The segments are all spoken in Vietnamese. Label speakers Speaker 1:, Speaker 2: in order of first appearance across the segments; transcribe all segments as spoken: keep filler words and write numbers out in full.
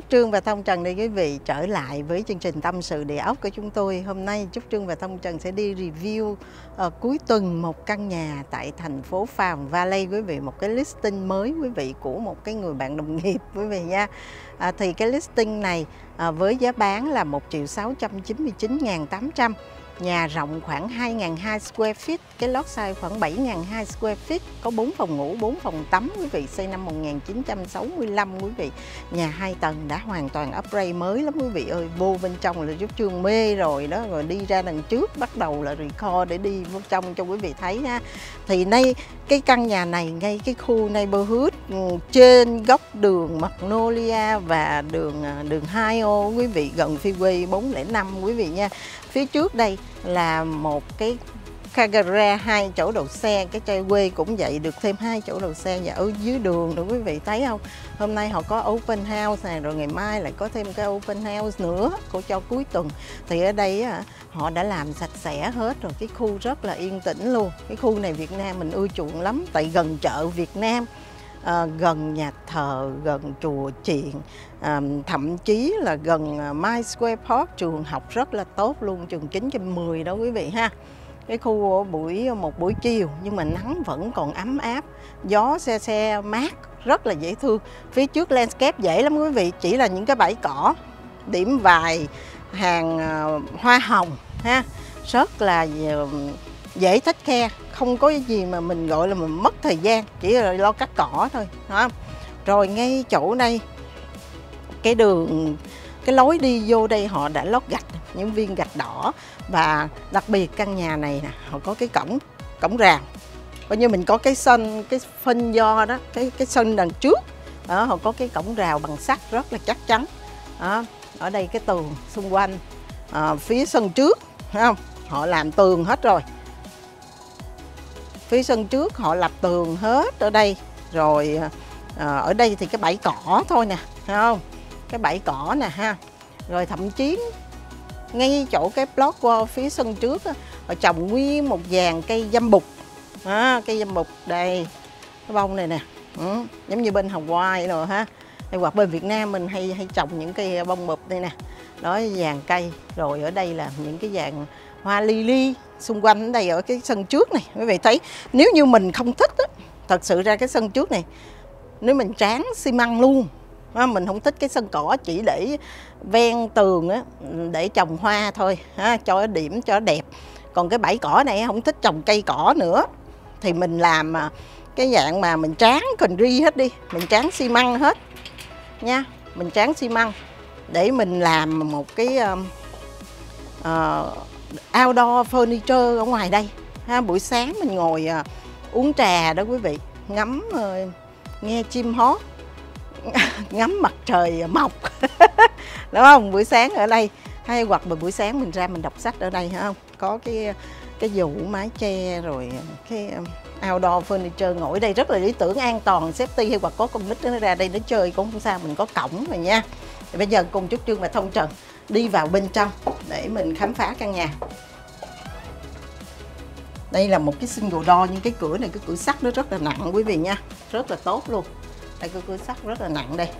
Speaker 1: Trương và Thông Trần đây quý vị, trở lại với chương trình Tâm sự địa ốc của chúng tôi. Hôm nay Trúc Trương và Thông Trần sẽ đi review uh, cuối tuần một căn nhà tại thành phố Farm Valley quý vị, một cái listing mới quý vị của một cái người bạn đồng nghiệp quý vị nha. À, thì cái listing này à, với giá bán là một triệu sáu trăm chín mươi chín nghìn tám trăm. Nhà rộng khoảng hai nghìn hai trăm square feet, cái lot size khoảng bảy nghìn hai trăm square feet, có bốn phòng ngủ, bốn phòng tắm quý vị, xây năm một nghìn chín trăm sáu mươi lăm quý vị. Nhà hai tầng đã hoàn toàn upgrade mới lắm quý vị ơi. Vô bên trong là Trúc Trương mê rồi đó, rồi đi ra đằng trước bắt đầu là record để đi vô trong cho quý vị thấy ha. Thì nay cái căn nhà này ngay cái khu neighborhood trên góc đường Magnolia và đường đường hai ô quý vị, gần freeway bốn không năm quý vị nha. Phía trước đây là một cái car garage, hai chỗ đậu xe, cái trai quê cũng vậy, được thêm hai chỗ đậu xe. Và ở dưới đường nữa quý vị thấy không, hôm nay họ có open house này, rồi ngày mai lại có thêm cái open house nữa của cho cuối tuần. Thì ở đây á, họ đã làm sạch sẽ hết rồi, cái khu rất là yên tĩnh luôn. Cái khu này Việt Nam mình ưa chuộng lắm, tại gần chợ Việt Nam, À, gần nhà thờ, gần chùa chiền, à, thậm chí là gần My Square Park, trường học rất là tốt luôn, trường chín trăm mười đó quý vị ha. Cái khu buổi một buổi chiều nhưng mà nắng vẫn còn ấm áp, gió xe xe mát, rất là dễ thương. Phía trước landscape dễ lắm quý vị, chỉ là những cái bãi cỏ, điểm vài hàng uh, hoa hồng ha, rất là uh, dễ take care, không có gì mà mình gọi là mình mất thời gian, chỉ là lo cắt cỏ thôi, đó. Rồi ngay chỗ đây, cái đường, cái lối đi vô đây họ đã lót gạch, những viên gạch đỏ. Và đặc biệt căn nhà này nè, họ có cái cổng, cổng rào, coi như mình có cái sân, cái phên do đó, cái cái sân đằng trước, đó, họ có cái cổng rào bằng sắt rất là chắc chắn. Đó, ở đây cái tường xung quanh, à, phía sân trước, thấy không? Họ làm tường hết rồi. Phía sân trước họ lập tường hết ở đây. Rồi à, ở đây thì cái bãi cỏ thôi nè, thấy không? Cái bãi cỏ nè ha. Rồi thậm chí ngay chỗ cái block wall phía sân trước á, họ trồng nguyên một dàn cây dâm bụt. À, cây dâm bụt đây, cái bông này nè, ừ, giống như bên Hawaii rồi ha. Hay hoặc bên Việt Nam mình hay hay trồng những cây bông bụp đây nè. Đó, dàn cây. Rồi ở đây là những cái dàn hoa lily xung quanh ở đây, ở cái sân trước này quý vị thấy. Nếu như mình không thích á, thật sự ra cái sân trước này nếu mình tráng xi măng luôn, mình không thích cái sân cỏ, chỉ để ven tường á, để trồng hoa thôi ha, cho điểm cho đẹp. Còn cái bãi cỏ này không thích trồng cây cỏ nữa, thì mình làm cái dạng mà mình tráng concrete hết đi, mình tráng xi măng hết nha, mình tráng xi măng để mình làm một cái uh, uh, outdoor furniture ở ngoài đây ha. Buổi sáng mình ngồi uh, uống trà đó quý vị, ngắm uh, nghe chim hót, ngắm mặt trời mọc đúng không? Buổi sáng ở đây, hay hoặc là buổi sáng mình ra mình đọc sách ở đây, hả không? Có cái cái dù mái che, rồi cái outdoor furniture, ngồi ở đây rất là lý tưởng, an toàn, safety. Hay hoặc có con nít nó ra đây nó chơi cũng không sao, mình có cổng rồi nha. Thì bây giờ cùng Trúc Trương và Thông Trần đi vào bên trong để mình khám phá căn nhà. Đây là một cái single door, nhưng cái cửa này, cái cửa sắt nó rất là nặng quý vị nha, rất là tốt luôn. Đây, cái cửa sắt rất là nặng đây.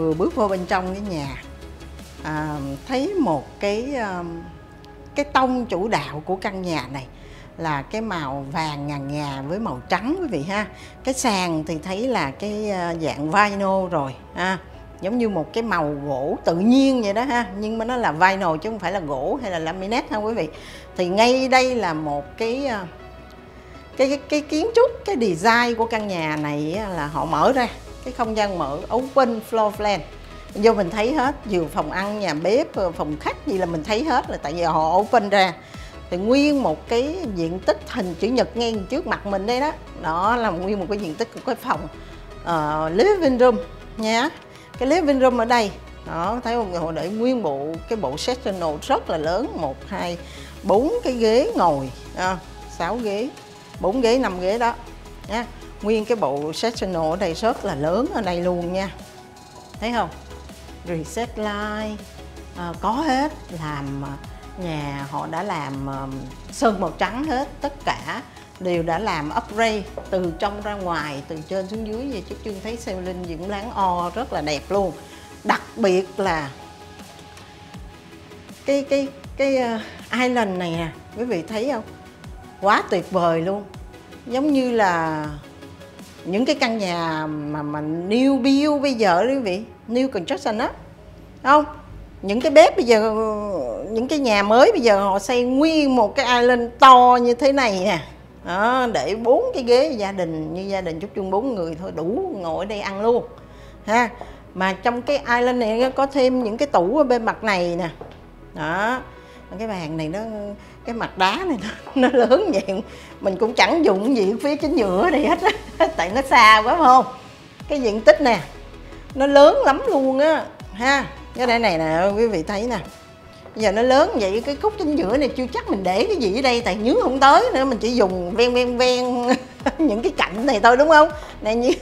Speaker 1: vừa bước vô bên trong cái nhà, à, thấy một cái cái tông chủ đạo của căn nhà này là cái màu vàng ngà ngà với màu trắng quý vị ha. Cái sàn thì thấy là cái dạng vinyl rồi ha, giống như một cái màu gỗ tự nhiên vậy đó ha, nhưng mà nó là vinyl chứ không phải là gỗ hay là laminate ha quý vị. Thì ngay đây là một cái cái cái, cái kiến trúc, cái design của căn nhà này là họ mở ra cái không gian mở, open floor plan, vô mình thấy hết, vừa phòng ăn, nhà bếp, phòng khách gì là mình thấy hết, là tại vì họ open ra. Thì nguyên một cái diện tích hình chữ nhật ngay trước mặt mình đây đó, đó là nguyên một cái diện tích của cái phòng uh, living room nha. Cái living room ở đây đó, thấy không, họ để nguyên bộ cái bộ sectional rất là lớn, một hai bốn cái ghế ngồi, à, sáu ghế, bốn ghế, năm ghế đó nha. Nguyên cái bộ sectional ở đây rất là lớn ở đây luôn nha, thấy không. Reset light à, có hết, làm nhà họ đã làm um, sơn màu trắng hết, tất cả đều đã làm upgrade từ trong ra ngoài, từ trên xuống dưới. Vậy Trúc Trương thấy ceiling những láng o rất là đẹp luôn. Đặc biệt là cái cái cái uh, island này nè, quý vị thấy không, quá tuyệt vời luôn. Giống như là những cái căn nhà mà mà new build bây giờ đó quý vị, new construction á, không? Những cái bếp bây giờ, những cái nhà mới bây giờ họ xây nguyên một cái island to như thế này nè. Đó, để bốn cái ghế gia đình, như gia đình Trúc Trương bốn người thôi đủ ngồi ở đây ăn luôn ha. Mà trong cái island này có thêm những cái tủ ở bên mặt này nè. Đó, cái bàn này nó, cái mặt đá này nó, nó lớn vậy, mình cũng chẳng dùng gì phía chính giữa đây hết á, tại nó xa quá phải không. Cái diện tích nè nó lớn lắm luôn á ha. Cái đây này nè quý vị thấy nè, bây giờ nó lớn vậy, cái khúc chính giữa này chưa chắc mình để cái gì ở đây, tại nhướng không tới nữa, mình chỉ dùng ven ven ven những cái cạnh này thôi đúng không. Này như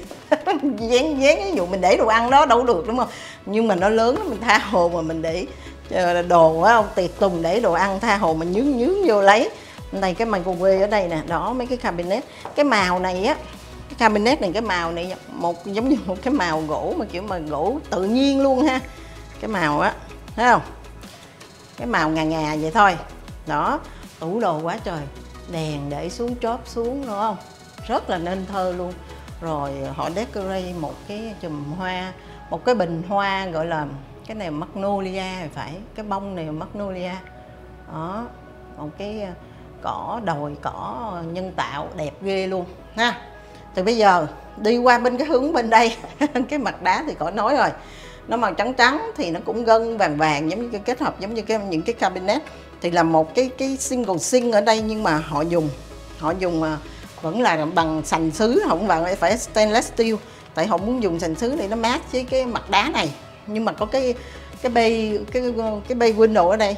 Speaker 1: dán dán ví dụ mình để đồ ăn đó đâu được đúng không, nhưng mà nó lớn mình tha hồ mà mình để đồ á, không tiệc tùng để đồ ăn tha hồ mình nhướng nhướng vô lấy. Này cái microwave ở đây nè, đó mấy cái cabinet, cái màu này á, cái cabinet này cái màu này một giống như một cái màu gỗ mà kiểu mà gỗ tự nhiên luôn ha. Cái màu á, thấy không, cái màu ngà ngà vậy thôi đó. Tủ đồ quá trời, đèn để xuống chóp xuống đúng không, rất là nên thơ luôn. Rồi họ decorate một cái chùm hoa, một cái bình hoa gọi là cái này magnolia phải, cái bông này magnolia đó, một cái cỏ đồi, cỏ nhân tạo đẹp ghê luôn ha. Thì bây giờ đi qua bên cái hướng bên đây cái mặt đá thì khỏi nói rồi, nó màu trắng trắng thì nó cũng gân vàng vàng, giống như cái kết hợp giống như cái những cái cabinet. Thì là một cái cái single sink ở đây, nhưng mà họ dùng họ dùng vẫn là bằng sành sứ, không phải phải stainless steel, tại họ muốn dùng sành sứ để nó mát với cái mặt đá này. Nhưng mà có cái cái bay cái cái bay window ở đây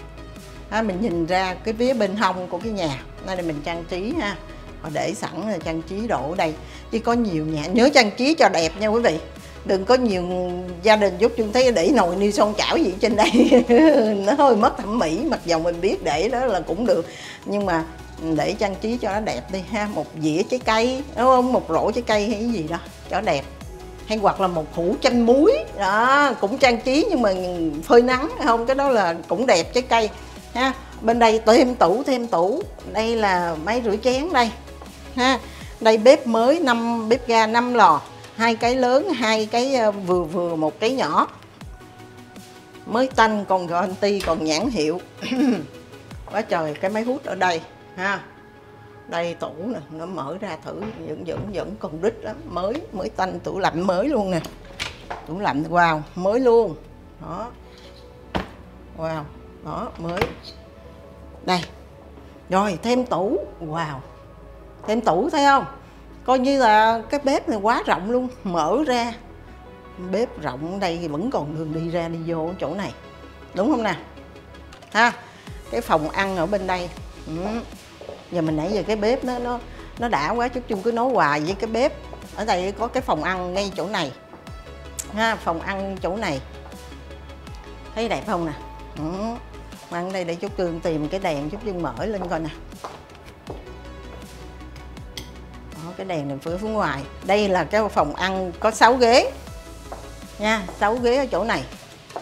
Speaker 1: ha, mình nhìn ra cái phía bên hông của cái nhà. Đây là mình trang trí ha, họ để sẵn là trang trí đồ ở đây. Chứ có nhiều nhà nhớ trang trí cho đẹp nha quý vị, đừng có nhiều gia đình Trúc Trương thấy để nồi niêu son chảo gì trên đây nó hơi mất thẩm mỹ, mặc dù mình biết để đó là cũng được, nhưng mà để trang trí cho nó đẹp đi ha. Một dĩa trái cây đúng không, một rổ trái cây hay cái gì đó cho đẹp, hay hoặc là một hũ chanh muối đó cũng trang trí, nhưng mà phơi nắng không, cái đó là cũng đẹp, trái cây ha. Bên đây thêm tủ, thêm tủ, đây là máy rửa chén đây ha. Đây bếp mới, năm bếp ga năm lò, hai cái lớn, hai cái vừa vừa, một cái nhỏ, mới tanh, còn guarantee, còn nhãn hiệu quá trời. Cái máy hút ở đây ha, đây tủ nè, nó mở ra thử vẫn vẫn vẫn còn rít lắm, mới mới tanh, tủ lạnh mới luôn nè, tủ lạnh wow mới luôn đó, wow đó mới đây. Rồi thêm tủ, wow thêm tủ thấy không, coi như là cái bếp này quá rộng luôn, mở ra bếp rộng đây thì vẫn còn đường đi ra đi vô chỗ này đúng không nè ha. Cái phòng ăn ở bên đây, ừ. Giờ mình nãy giờ cái bếp nó nó nó đã quá, Trúc Trương cứ nói hoài với cái bếp. Ở đây có cái phòng ăn ngay chỗ này ha, phòng ăn chỗ này thấy đẹp không nè, ừ. Ăn đây để Trúc Trương tìm cái đèn, Trúc Trương mở lên coi nè. Đó, cái đèn này phía phía ngoài đây là cái phòng ăn có sáu ghế nha, sáu ghế ở chỗ này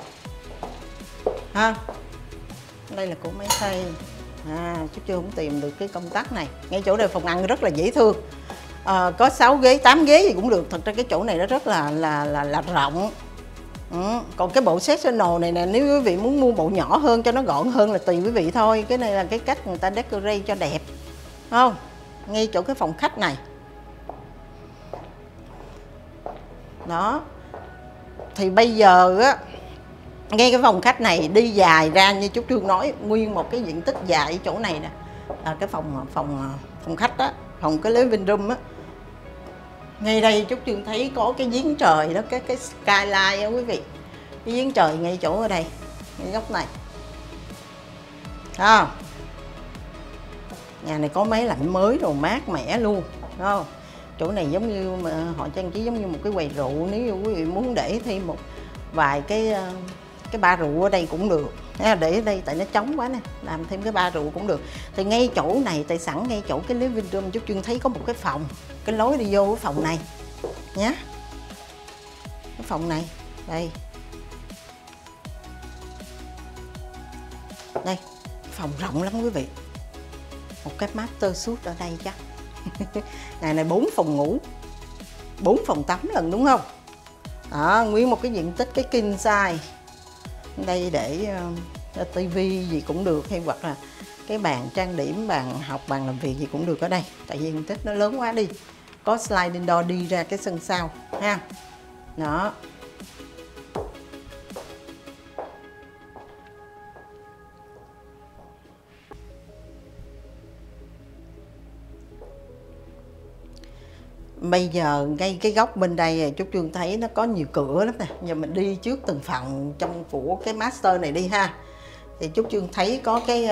Speaker 1: ha. Đây là của máy xay. À, chút chưa không tìm được cái công tắc này. Ngay chỗ này phòng ăn rất là dễ thương. À, có sáu ghế, tám ghế gì cũng được. Thật ra cái chỗ này nó rất là là là, là rộng. Ừ. Còn cái bộ sectional này nè, nếu quý vị muốn mua bộ nhỏ hơn cho nó gọn hơn là tùy quý vị thôi. Cái này là cái cách người ta decorate cho đẹp, không? Ngay chỗ cái phòng khách này. Đó. Thì bây giờ á, ngay cái phòng khách này đi dài ra như chú Trương nói, nguyên một cái diện tích dài ở chỗ này nè, là cái phòng phòng phòng khách đó, phòng cái living room á. Ngay đây chú Trương thấy có cái giếng trời đó, cái cái skyline á quý vị. Cái giếng trời ngay chỗ ở đây, ngay góc này. À, nhà này có máy lạnh mới rồi, mát mẻ luôn, đúng không? Chỗ này giống như mà họ trang trí giống như một cái quầy rượu, nếu như quý vị muốn để thêm một vài cái cái ba rượu ở đây cũng được. Để ở đây tại nó trống quá nè, làm thêm cái ba rượu cũng được. Thì ngay chỗ này, tại sẵn ngay chỗ cái living room chú Trương thấy có một cái phòng, cái lối đi vô cái phòng này nhé. Cái phòng này, đây. Đây, phòng rộng lắm quý vị. Một cái master suite ở đây chắc. Ngày này bốn phòng ngủ, bốn phòng tắm lần đúng không? Đó, nguyên một cái diện tích cái king size. Đây để uh, tivi gì cũng được, hay hoặc là cái bàn trang điểm, bàn học, bàn làm việc gì cũng được ở đây. Tại vì diện tích nó lớn quá đi. Có sliding door đi ra cái sân sau ha. Đó. Bây giờ ngay cái góc bên đây chú Trương thấy nó có nhiều cửa lắm nè. Giờ mình đi trước từng phòng trong của cái master này đi ha. Thì chú Trương thấy có cái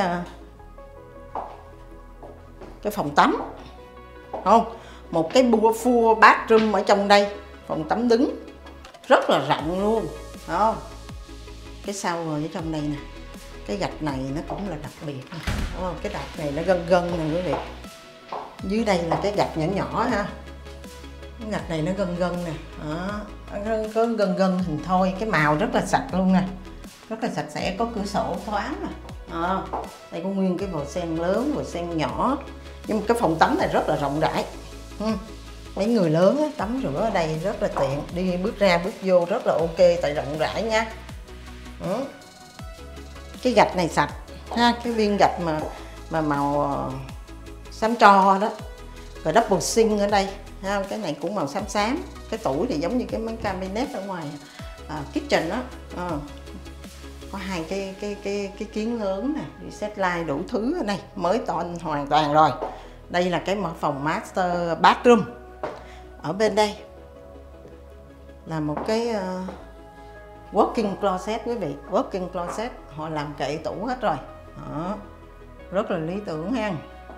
Speaker 1: cái phòng tắm, không? Một cái full bathroom ở trong đây, phòng tắm đứng rất là rộng luôn, không? Cái shower ở trong đây nè, cái gạch này nó cũng là đặc biệt nè, đúng không? Cái gạch này nó gân gân nè quý vị. Dưới đây là cái gạch nhỏ nhỏ ha. Cái gạch này nó gân gân nè, đó, có gân gân hình thôi. Cái màu rất là sạch luôn nè, rất là sạch sẽ, có cửa sổ thoáng nè. À, đây có nguyên cái vòi sen lớn, vòi sen nhỏ. Nhưng mà cái phòng tắm này rất là rộng rãi. Ừ. Mấy người lớn á, tắm rửa ở đây rất là tiện, đi bước ra bước vô rất là ok, tại rộng rãi nha. Ừ. Cái gạch này sạch ha, cái viên gạch mà mà màu xám tro đó. Rồi double sink ở đây ha, cái này cũng màu xám xám. Cái tủ thì giống như cái món cabinet ở ngoài à, kitchen đó. À. Có hai cái cái cái cái kiến lớn nè, reset light đủ thứ ở đây, mới toàn hoàn toàn rồi. Đây là cái phòng master bathroom. Ở bên đây là một cái uh, walk-in closet quý vị, walk-in closet, họ làm kệ tủ hết rồi. Đó. Rất là lý tưởng ha.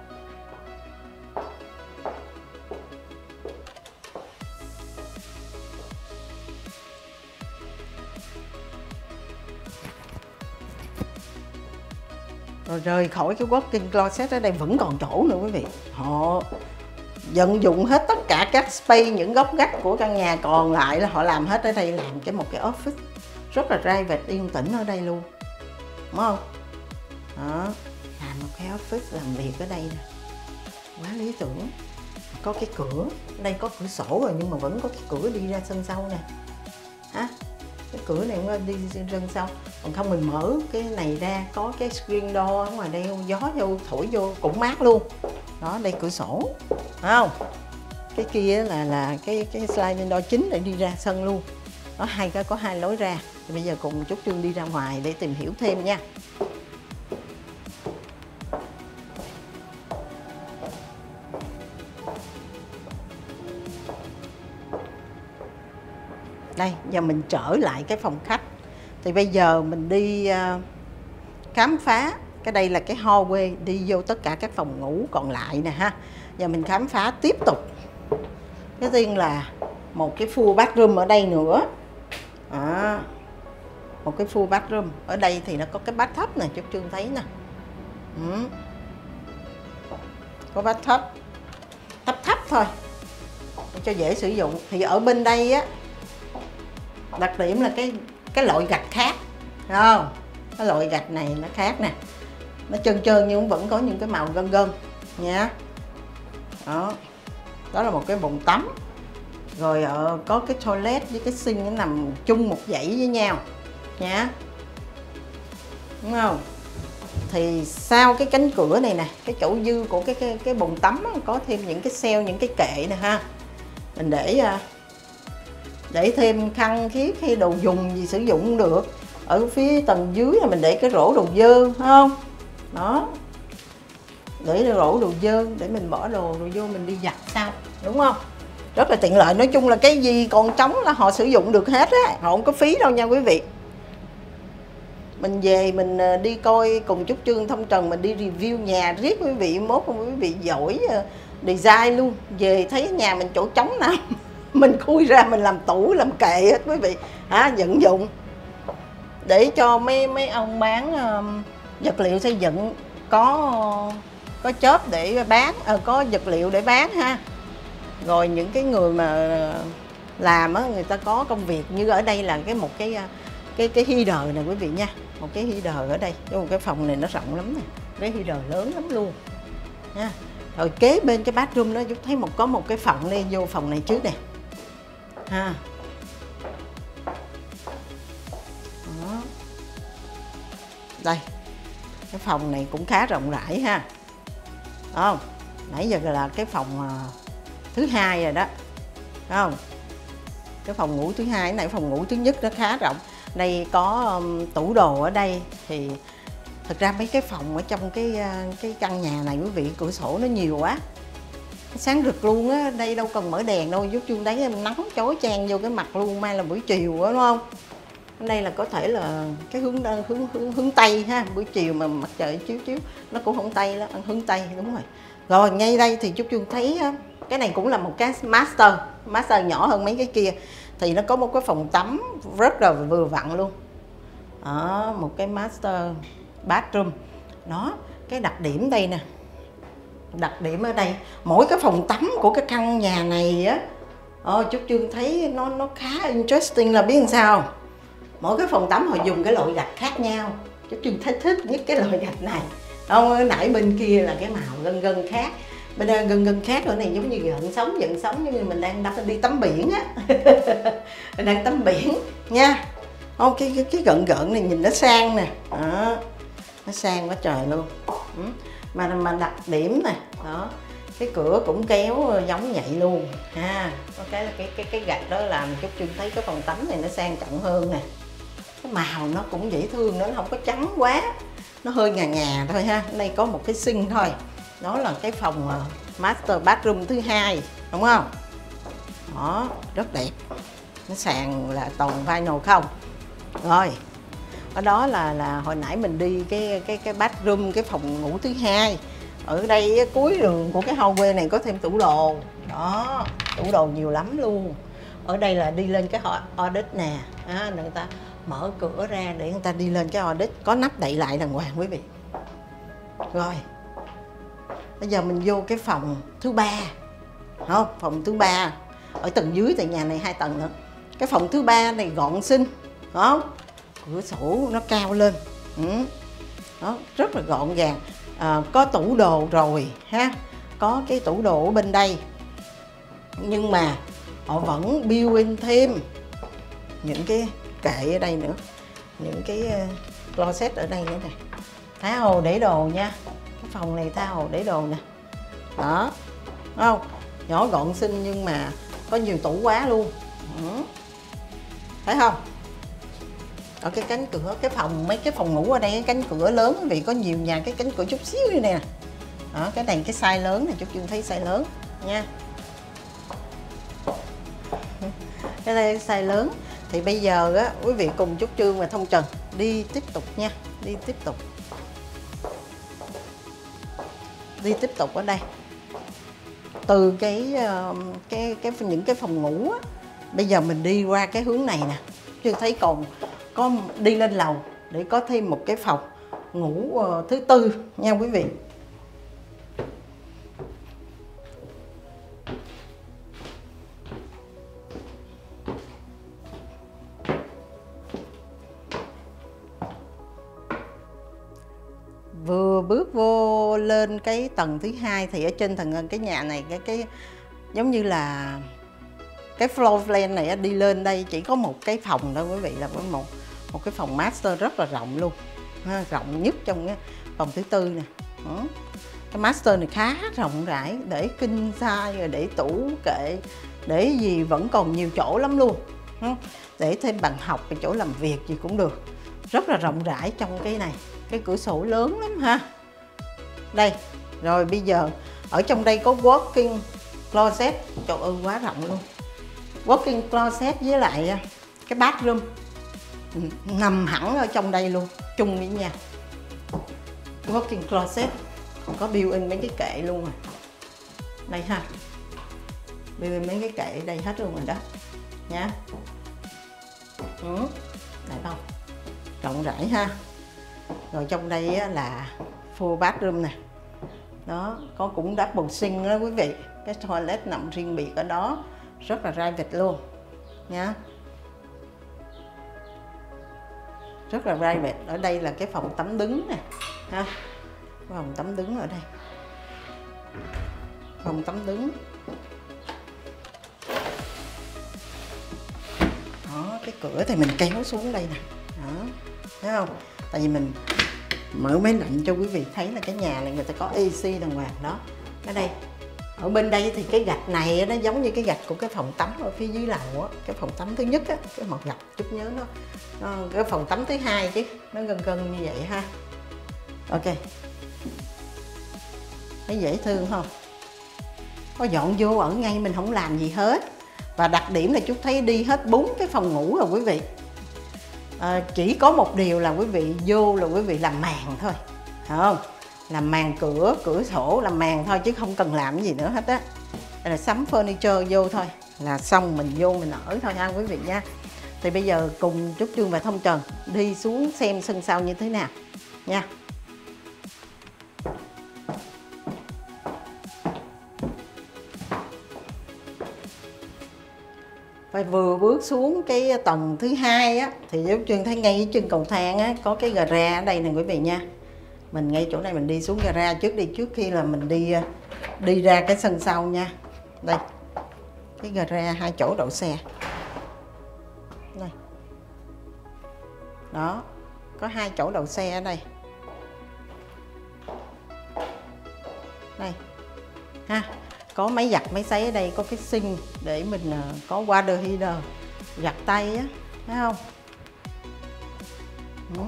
Speaker 1: Rồi rời khỏi cái walk-in closet ở đây vẫn còn chỗ nữa quý vị. Họ vận dụng hết tất cả các space, những góc ngách của căn nhà còn lại là họ làm hết ở đây, làm cái một cái office rất là private, yên tĩnh ở đây luôn, đúng không? Đó, làm một cái office làm việc ở đây nè, quá lý tưởng. Có cái cửa, đây có cửa sổ rồi nhưng mà vẫn có cái cửa đi ra sân sau nè, hả? Cái cửa này cũng đi sân sau, còn không mình mở cái này ra, có cái screen door ở ngoài đây, gió vô thổi vô cũng mát luôn. Đó, đây cửa sổ, phải không? Cái kia là là cái cái sliding door chính để đi ra sân luôn. Đó, hai cái có hai lối ra. Thì bây giờ cùng Trúc Trương đi ra ngoài để tìm hiểu thêm nha. Đây, giờ mình trở lại cái phòng khách. Thì bây giờ mình đi uh, khám phá. Cái đây là cái hallway đi vô tất cả các phòng ngủ còn lại nè ha. Giờ mình khám phá tiếp tục. Cái tiên là một cái full bathroom ở đây nữa. À, một cái full bathroom. Ở đây thì nó có cái bathtub nè, Trúc Trương thấy nè. Ừ. Có bathtub. Thấp thấp thôi, để cho dễ sử dụng. Thì ở bên đây á, Đặc điểm là cái cái loại gạch khác, thấy không? Cái loại gạch này nó khác nè, nó trơn trơn nhưng cũng vẫn có những cái màu gân gân nha. Đó, đó là một cái bồn tắm. Rồi ở có cái toilet với cái sink nó nằm chung một dãy với nhau nha, đúng không? Thì sau cái cánh cửa này nè, cái chỗ dư của cái cái, cái bồn tắm đó, có thêm những cái xeo, những cái kệ nè ha. Mình để để thêm khăn khiết hay đồ dùng gì sử dụng cũng được. Ở phía tầng dưới là mình để cái rổ đồ dơ, phải không? Đó, để rổ đồ dơ để mình bỏ đồ rồi vô mình đi giặt sau, đúng không? Rất là tiện lợi. Nói chung là cái gì còn trống là họ sử dụng được hết á, họ không có phí đâu nha quý vị. Mình về mình đi coi cùng Trúc Trương Thông Trần, mình đi review nhà riết quý vị, mốt không quý vị giỏi design luôn. Về thấy nhà mình chỗ trống nào mình khui ra mình làm tủ làm kệ hết quý vị, à, vận dụng để cho mấy mấy ông bán uh, vật liệu xây dựng có có chớp để bán, à, có vật liệu để bán ha. Rồi những cái người mà làm á, người ta có công việc, như ở đây là cái một cái cái cái heater này quý vị nha, một cái heater ở đây, một cái phòng này nó rộng lắm nè, cái heater lớn lắm luôn nha. Rồi kế bên cái bathroom đó chúng thấy một có một cái phòng, đi vô phòng này trước nè ha. Đó. Đây, cái phòng này cũng khá rộng rãi ha. Đúng không? Nãy giờ là cái phòng thứ hai rồi đó, đúng không? Cái phòng ngủ thứ hai, cái này phòng ngủ thứ nhất nó khá rộng. Đây có um, tủ đồ ở đây. Thì thật ra mấy cái phòng ở trong cái cái căn nhà này quý vị, cửa sổ nó nhiều quá, sáng rực luôn á. Đây đâu cần mở đèn đâu, giúp chung đấy nắng chói chang vô cái mặt luôn. Mai là buổi chiều á, đúng không? Đây là có thể là cái hướng hướng hướng, hướng tây ha, buổi chiều mà mặt trời chiếu chiếu nó cũng không tây đó, hướng tây, đúng rồi. Rồi ngay đây thì Trúc Trương thấy cái này cũng là một cái master, master nhỏ hơn mấy cái kia. Thì nó có một cái phòng tắm rất là vừa vặn luôn. Đó, một cái master bathroom. Đó, cái đặc điểm đây nè. Đặc điểm ở đây, mỗi cái phòng tắm của cái căn nhà này á, Ồ, Trúc Trương thấy nó nó khá interesting là biết làm sao. Mỗi cái phòng tắm họ dùng cái loại gạch khác nhau. Trúc Trương thấy thích nhất cái loại gạch này. Không, nãy bên kia là cái màu gân gân khác. Bên đây gân gân khác, ở này giống như gợn sóng, gợn sóng giống như mình đang đi tắm biển á. Đang tắm biển nha. Không, cái, cái cái gợn gợn này nhìn nó sang nè. Đó, nó sang quá trời luôn. Ừ. Mà mà đặc điểm nè, đó, cái cửa cũng kéo giống vậy luôn ha. Có cái là cái cái cái gạch đó làm Trúc Trương thấy cái phòng tắm này nó sang trọng hơn nè. Cái màu nó cũng dễ thương, nó không có trắng quá, nó hơi ngà ngà thôi ha. Ở đây có một cái sink thôi. Đó là cái phòng master bathroom thứ hai, đúng không? Đó, rất đẹp. Nó sàn là toàn vinyl không. Rồi, ở đó là là hồi nãy mình đi cái cái cái bathroom, cái phòng ngủ thứ hai. Ở đây cuối đường của cái hallway này có thêm tủ đồ. Đó, tủ đồ nhiều lắm luôn. Ở đây là đi lên cái audit nè, à, người ta mở cửa ra để người ta đi lên cái audit, có nắp đậy lại đàng hoàng quý vị. Rồi, bây giờ mình vô cái phòng thứ ba, không? Phòng thứ ba ở tầng dưới, tại nhà này hai tầng nữa. Cái phòng thứ ba này gọn xinh, không? Cửa sổ nó cao lên, ừ. Đó, rất là gọn gàng. À, có tủ đồ rồi ha, có cái tủ đồ ở bên đây, nhưng mà họ vẫn build in thêm những cái kệ ở đây nữa, những cái closet ở đây nữa nè, tha hồ để đồ nha. Cái phòng này tha hồ để đồ nè. Đó, thấy không? Nhỏ gọn xinh nhưng mà có nhiều tủ quá luôn, ừ. Thấy không? Ở cái cánh cửa, cái phòng, mấy cái phòng ngủ ở đây cái cánh cửa lớn, vì có nhiều nhà cái cánh cửa chút xíu như nè. Đó, cái này cái size lớn này, Trúc Trương thấy size lớn nha. Cái đây size lớn. Thì bây giờ á, quý vị cùng Trúc Trương và Thông Trần đi tiếp tục nha, đi tiếp tục. Đi tiếp tục ở đây. Từ cái cái cái những cái phòng ngủ á, bây giờ mình đi qua cái hướng này nè. Trương thấy còn có đi lên lầu để có thêm một cái phòng ngủ uh, thứ tư nha quý vị. vừa bước vô lên cái tầng thứ hai thì ở trên tầng cái nhà này cái cái giống như là cái floor plan này đi lên đây chỉ có một cái phòng thôi quý vị, là với một một cái phòng master rất là rộng luôn ha, rộng nhất trong cái phòng thứ tư nè. Đó. Cái master này khá rộng rãi, để kinh size rồi để tủ kệ, để gì vẫn còn nhiều chỗ lắm luôn. Để thêm bàn học, cái chỗ làm việc gì cũng được, rất là rộng rãi trong cái này. Cái cửa sổ lớn lắm ha. Đây, rồi bây giờ ở trong đây có walk-in closet, trời ơi quá rộng luôn. Walk-in closet với lại cái bathroom nằm hẳn ở trong đây luôn, chung với nhau. Walk-in closet có built-in mấy cái kệ luôn rồi. Đây ha, built-in mấy cái kệ ở đây hết luôn rồi đó nha. Ừ, đây đâu, rộng rãi ha. Rồi trong đây á, là full bathroom nè. Đó, có cũng double sink đó quý vị. Cái toilet nằm riêng biệt ở đó, rất là private luôn nha. Rất là private. Ở đây là cái phòng tắm đứng nè ha. Phòng tắm đứng ở đây. Phòng tắm đứng. Đó, cái cửa thì mình kéo xuống đây nè. Đó, thấy không? Tại vì mình mở máy lạnh cho quý vị thấy là cái nhà này người ta có a xê đàng hoàng đó. Ở đây, ở bên đây thì cái gạch này nó giống như cái gạch của cái phòng tắm ở phía dưới lầu á. Cái phòng tắm thứ nhất á, cái màu gạch chút nhớ nó, nó cái phòng tắm thứ hai chứ, nó gần gần như vậy ha. Ok, thấy dễ thương không? Có dọn vô ở ngay, mình không làm gì hết. Và đặc điểm là chút thấy đi hết bốn cái phòng ngủ rồi quý vị. À, chỉ có một điều là quý vị vô là quý vị làm màn thôi, phải không? Làm màn cửa, cửa sổ, làm màn thôi chứ không cần làm cái gì nữa hết á. Đây là sắm furniture vô thôi là xong, mình vô mình ở thôi ha quý vị nha. Thì bây giờ cùng Trúc Trương và Thông Trần đi xuống xem sân sau như thế nào nha. Và vừa bước xuống cái tầng thứ hai á thì Trúc Trương thấy ngay chân cầu thang á có cái gara ở đây nè quý vị nha. Mình ngay chỗ này mình đi xuống gara trước đi, trước khi là mình đi đi ra cái sân sau nha. Đây, cái gara hai chỗ đậu xe. Đây. Đó, có hai chỗ đậu xe ở đây. Đây. Ha, có máy giặt, máy sấy ở đây, có cái sink để mình có water heater, giặt tay á, thấy không? Ừ.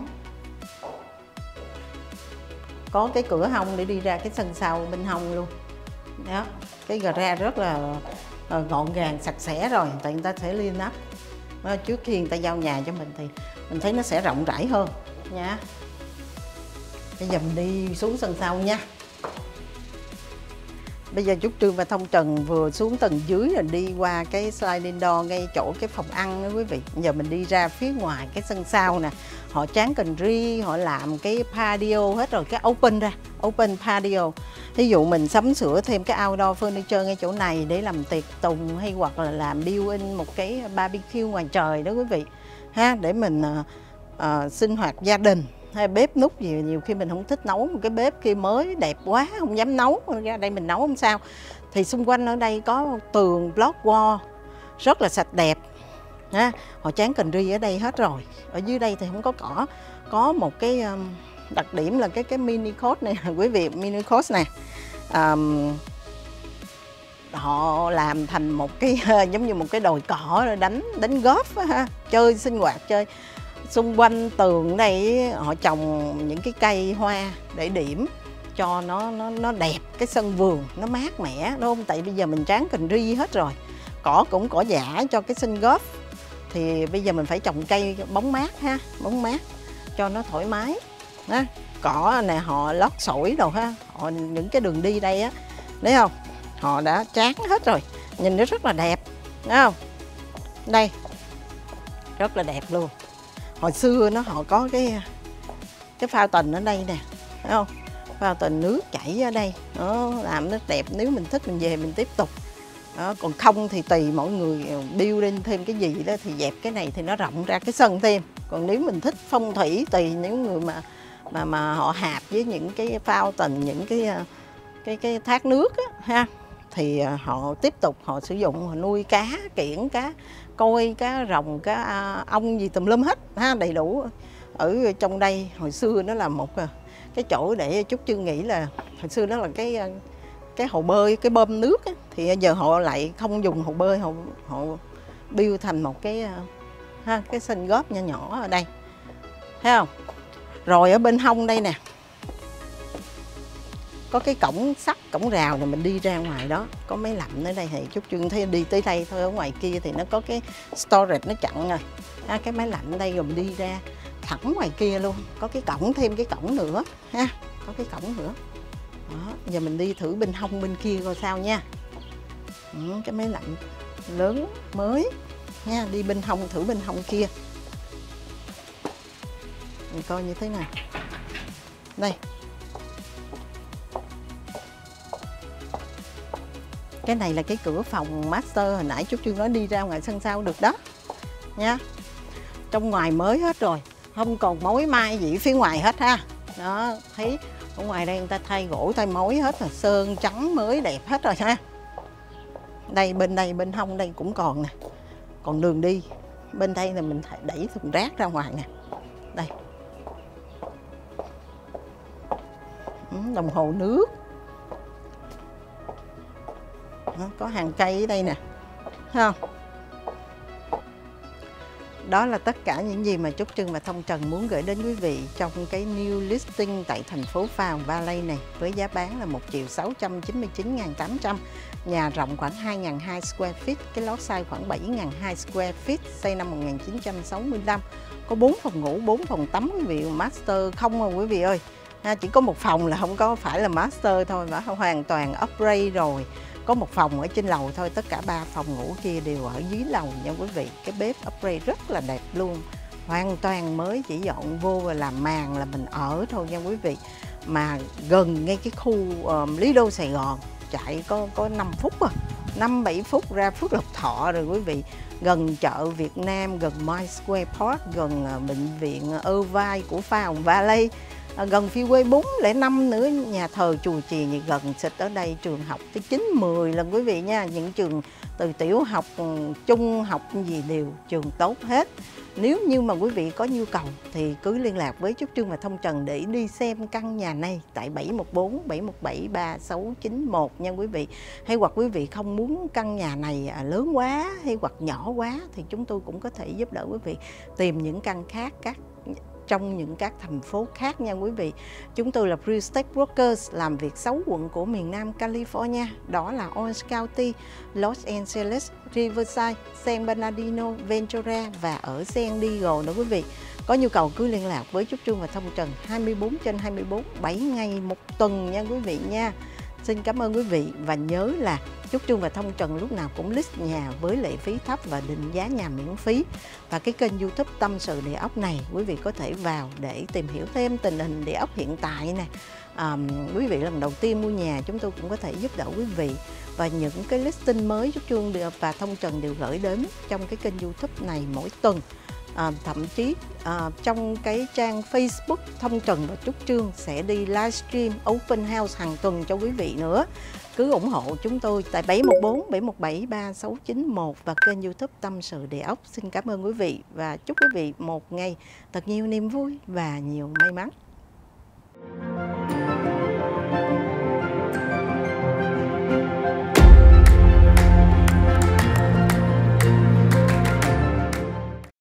Speaker 1: Có cái cửa hông để đi ra cái sân sau bên hông luôn. Đó, cái gara rất là gọn gàng, sạch sẽ rồi, tại người ta sẽ liên áp. Trước khi người ta giao nhà cho mình thì mình thấy nó sẽ rộng rãi hơn nha. Bây giờ mình đi xuống sân sau nha. Bây giờ Trúc Trương và Thông Trần vừa xuống tầng dưới rồi đi qua cái sliding door ngay chỗ cái phòng ăn đó quý vị. Bây giờ mình đi ra phía ngoài cái sân sau nè. Họ tráng cần ri, họ làm cái patio hết rồi, cái open ra, open patio. Ví dụ mình sắm sửa thêm cái outdoor furniture ngay chỗ này để làm tiệc tùng hay hoặc là làm built-in một cái barbecue ngoài trời đó quý vị. Ha, để mình uh, uh, sinh hoạt gia đình. Hay bếp nút gì nhiều khi mình không thích nấu một cái bếp kia mới đẹp quá không dám nấu, ra đây mình nấu không sao. Thì xung quanh ở đây có tường block wall rất là sạch đẹp ha. Họ tráng cần ri ở đây hết rồi. Ở dưới đây thì không có cỏ. Có một cái um, đặc điểm là cái cái mini court này quý vị, mini court này um, họ làm thành một cái giống như một cái đồi cỏ rồi đánh đánh golf ha, chơi sinh hoạt chơi. Xung quanh tường đây họ trồng những cái cây hoa để điểm cho nó nó nó đẹp, cái sân vườn nó mát mẻ đúng không? Tại bây giờ mình tráng cần ri hết rồi, cỏ cũng cỏ dã cho cái sân golf, thì bây giờ mình phải trồng cây bóng mát ha, bóng mát cho nó thoải mái. Đó. Cỏ này họ lót sỏi đồ ha, họ những cái đường đi đây á, thấy không? Họ đã tráng hết rồi, nhìn nó rất là đẹp, thấy không? Đây, rất là đẹp luôn. Hồi xưa nó họ có cái cái fountain ở đây nè, thấy không? Fountain nước chảy ở đây, nó làm nó đẹp. Nếu mình thích mình về mình tiếp tục. Đó, còn không thì tùy mọi người build lên thêm cái gì đó thì dẹp cái này thì nó rộng ra cái sân thêm. Còn nếu mình thích phong thủy tùy những người mà mà mà họ hạp với những cái fountain, những cái cái cái thác nước á, ha, thì họ tiếp tục họ sử dụng họ nuôi cá kiển, cá koi, cá rồng, cá ong gì tùm lum hết ha, đầy đủ. Ở trong đây hồi xưa nó là một cái chỗ để Trúc Trương nghĩ là hồi xưa nó là cái cái hồ bơi, cái bơm nước á, thì giờ họ lại không dùng hồ bơi, họ họ build thành một cái ha, cái sân góp nhỏ nhỏ ở đây, thấy không? Rồi ở bên hông đây nè có cái cổng sắt, cổng rào này, mình đi ra ngoài đó có máy lạnh ở đây, thì Trúc Trương thấy đi tới đây thôi, ở ngoài kia thì nó có cái storage nó chặn rồi ha, cái máy lạnh ở đây, rồi mình đi ra thẳng ngoài kia luôn, có cái cổng, thêm cái cổng nữa ha, có cái cổng nữa đó. Giờ mình đi thử bên hông bên kia coi sao nha. Ừ, cái máy lạnh lớn mới nha, đi bên hông thử bên hông kia mình coi như thế nào. Đây, cái này là cái cửa phòng master hồi nãy Trúc Trương nói đi ra ngoài sân sau được đó nha. Trong ngoài mới hết rồi, không còn mối mai gì phía ngoài hết ha. Đó, thấy ở ngoài đây người ta thay gỗ thay mối hết rồi, sơn trắng mới đẹp hết rồi ha. Đây bên đây bên hông đây cũng còn nè, còn đường đi bên đây là mình đẩy thùng rác ra ngoài nè. Đây, đồng hồ nước. Đó, có hàng cây ở đây nè, thấy không? Đó là tất cả những gì mà Trúc Trương và Thông Trần muốn gửi đến quý vị trong cái new listing tại thành phố Farm Valley này, với giá bán là một triệu sáu trăm chín mươi chín nghìn tám trăm. Nhà rộng khoảng hai nghìn hai trăm square feet, cái lót size khoảng bảy nghìn hai trăm square feet, xây năm một nghìn chín trăm sáu mươi lăm. Có bốn phòng ngủ, bốn phòng tắm quý vị, master không rồi quý vị ơi. Ha, chỉ có một phòng là không có phải là master thôi, mà hoàn toàn upgrade rồi. Có một phòng ở trên lầu thôi, tất cả ba phòng ngủ kia đều ở dưới lầu nha quý vị. Cái bếp upgrade rất là đẹp luôn, hoàn toàn mới, chỉ dọn vô và làm màn là mình ở thôi nha quý vị. Mà gần ngay cái khu um, Lý Đô Sài Gòn, chạy có có năm phút à, năm bảy phút ra Phước Lộc Thọ rồi quý vị. Gần chợ Việt Nam, gần My Square Park, gần uh, bệnh viện Irvine của Farm Valley. À, gần phía quê bốn không năm nữa, nhà thờ chùa chiền gì gần xịt ở đây, trường học tới chín mười lần quý vị nha. Những trường từ tiểu học, trung học gì đều trường tốt hết. Nếu như mà quý vị có nhu cầu thì cứ liên lạc với Trúc Trương và Thông Trần để đi xem căn nhà này tại bảy một bốn bảy một bảy ba sáu chín một nha quý vị. Hay hoặc quý vị không muốn căn nhà này lớn quá hay hoặc nhỏ quá thì chúng tôi cũng có thể giúp đỡ quý vị tìm những căn khác các trong những các thành phố khác nha quý vị. Chúng tôi là Real Estate Brokers, làm việc sáu quận của miền Nam California, đó là Orange County, Los Angeles, Riverside, San Bernardino, Ventura và ở San Diego nữa quý vị. Có nhu cầu cứ liên lạc với Trúc Trương và Thông Trần hai mươi bốn trên hai mươi bốn, bảy ngày một tuần nha quý vị nha. Xin cảm ơn quý vị và nhớ là Trúc Trương và Thông Trần lúc nào cũng list nhà với lệ phí thấp và định giá nhà miễn phí. Và cái kênh YouTube Tâm Sự Địa Ốc này quý vị có thể vào để tìm hiểu thêm tình hình địa ốc hiện tại nè. À, quý vị lần đầu tiên mua nhà chúng tôi cũng có thể giúp đỡ quý vị. Và những cái listing mới Trúc Trương và Thông Trần đều gửi đến trong cái kênh YouTube này mỗi tuần. À, thậm chí à, trong cái trang Facebook Thông Trần và Trúc Trương sẽ đi livestream open house hàng tuần cho quý vị nữa. Cứ ủng hộ chúng tôi tại bảy một bốn bảy một bảy ba sáu chín một và kênh YouTube Tâm Sự Địa Ốc. Xin cảm ơn quý vị và chúc quý vị một ngày thật nhiều niềm vui và nhiều may mắn.